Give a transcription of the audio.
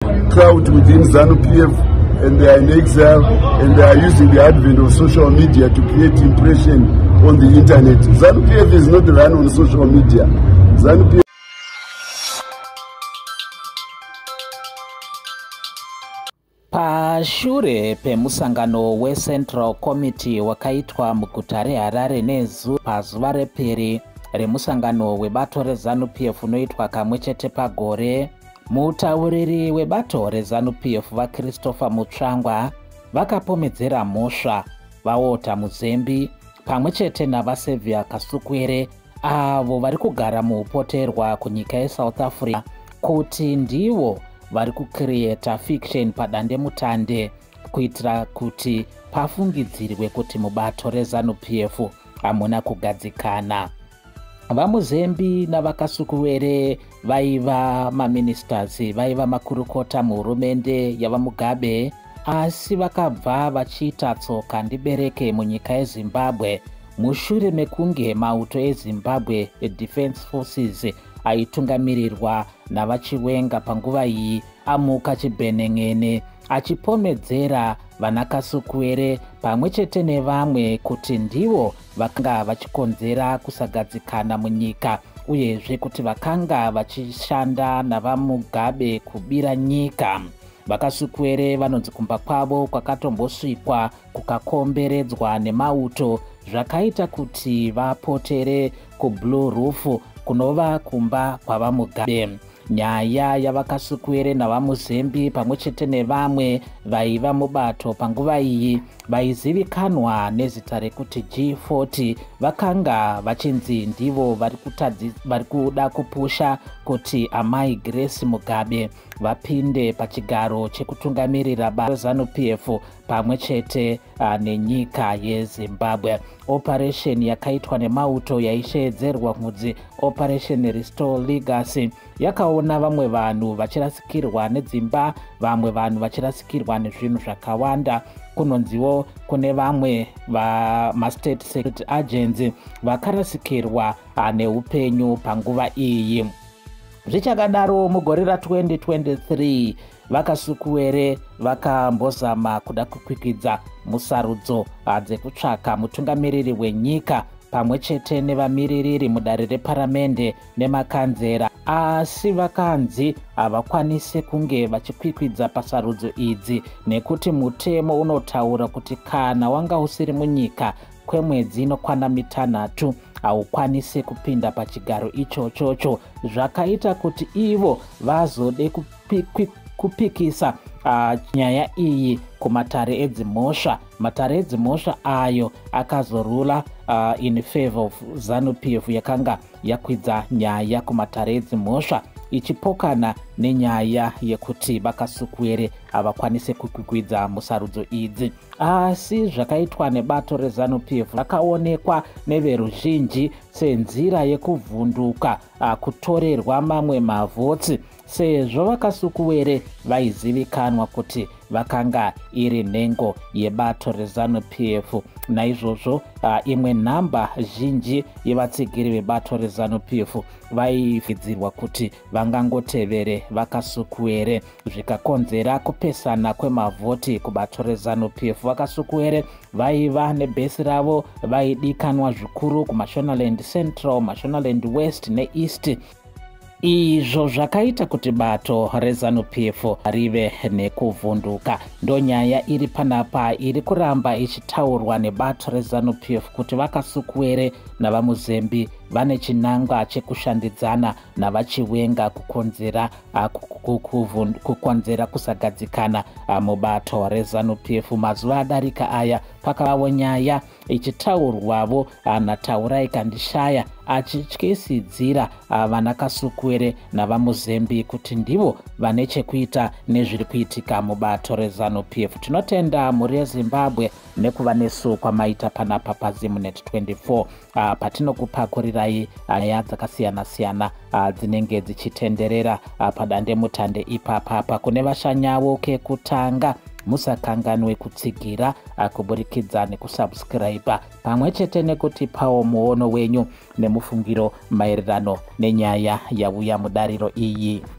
crowd within Zanu PF, and they are in exile, and they are using the advent of social media to create impression on the internet. Zanu PF is not run on social media. Zanu PF Pashure pemusangano weCentral Committee wakaitwa muguta reHarare pazuva repiri remusangano webato reZanu PF unoitwa kamwechete pagore, mutauriri webato reZanu PF vaChristopher Mutsvangwa vakapomedzera mhosva vaota Mzembi pamwechete navaSevia Kasukuwere avo vari kugara muupoterwa kunyika yeSouth Africa kuti ndivo vari kucreata fiction padandemutande kuitira kuti pafungidzirwe kuti mubato reZanu PF hamuna kugadzikana. VaMzembi navaKasukuwere vaiva maministers, vaiva makurukota muhurumende yavaMugabe, asi vakabva vachiita tsoka ndibereke munyika yeZimbabwe mushure mekunge mauto eZimbabwe Defense Forces aitungamirirwa navaChiwenga panguva iyi amuka chibheneng'ene achipomedzera vanaKasukuwere pamwechete nevamwe kuti ndivo vakanga vachikonzera kusagadzikana munyika, uyezve kuti vakanga vachishanda navaMugabe kubira nyika. VaKasukuwere vanonzi kumba kwavo kwakatombosvikwa kukakomberedzwa nemauto zvakaita kuti vapotere kuBlue Roof kunova kumba kwavaMugabe. Nyaya yavaKasukuwere navaMzembi pamwechete nevamwe vaiva mubato panguva iyi vaizivikanwa nezita rekuti G40 vakanga vachinzi ndivo vari kuda kupusha kuti amai Grace Mugabe vapinde pachigaro chekutungamirira bato reZanu PF pamwechete nenyika yeZimbabwe. Operation yakaitwa nemauto yaisheedzerwa kunzi Operation Restore Legacy yakaona vamwe vanhu vachirasikirwa nedzimba, vamwe vanhu vachirasikirwa nezvinhu zvakawanda. Kunonziwo kune vamwe state security agents vakarasikirwa neupenyu panguva iyi. Zvichakadaro mugore ra2023 vaKasukuwere vakambozama kuda kukwikidza musarudzo dzekutsvaka mutungamiriri wenyika pamwechete nevamiririri mudare reparamende nemakanzera, asi vakanzi havakwanise kunge vachikwikwidza pasarudzo idzi nekuti mutemo unotaura kuti kana wanga usiri munyika kwemwedzi inokwana 6 haukwanise kupinda pachigaro ichochocho. Zvakaita kuti ivo vazode kupikisa nyaya iyi kumatare edzimhosva. Matare edzimhosva ayo akazorula in favor of ZANU PF yakanga yakwidza nyaya kumatare edzimhosva ichipokana nenyaya yekuti vaKasukuwere havakwanise kukwikwidza musarudzo idzi. Asi zvakaitwa nebato reZANU PF rakaonekwa neveruzhinji senzira yekuvhunduka kutorerwa mamwe mavhotsi, sezvo vaKasukuwere vaizivikanwa kuti vakanga iri nhengo yebato reZANU PF. Naizvozvo imwe nhamba zhinji yevatsigiri vebato reZANU PF vaifidzirwa kuti vangangotevere vaKasukuwere, zvikakonzera kupesana kwemavhoti kubato reZANU PF. vaKasukuwere vaiva nebhesi ravo vaidikanwa zvikuru kuMashonaland Central, Mashonaland West neEast. Izvo zvakaita kuti bato reZANU PF rive nekuvhunduka. Ndonyaya iri panapa iri kuramba ichitaurwa nebato reZANU PF kuti vaKasukuwere navaMzembi vane chinangwa chekushandidzana navaChiwenga kukonzera kusagadzikana mubato reZANU PF. Mazuva adarika aya pakavawo nyaya ichitaurwavo naTaurai Kandishaya achityisidzira vanaKasukuwere navaMzembi kuti ndivo vane chekuita nezviri kuitika mubato reZANU PF. Tinotenda mhuri yeZimbabwe nekuva nesu kwamaita panapa paZimunet 24 patinokupakurirai nyaya dzakasiyana-siyana dzinenge dzichitenderera padandemutande ipapa. Kune vashanyawo kekutanga musakanganwe kutsigira kuburikidza nekusubscribe pamwechete nekutipawo muono wenyu nemufungiro maererano nenyaya yauya mudariro iyi.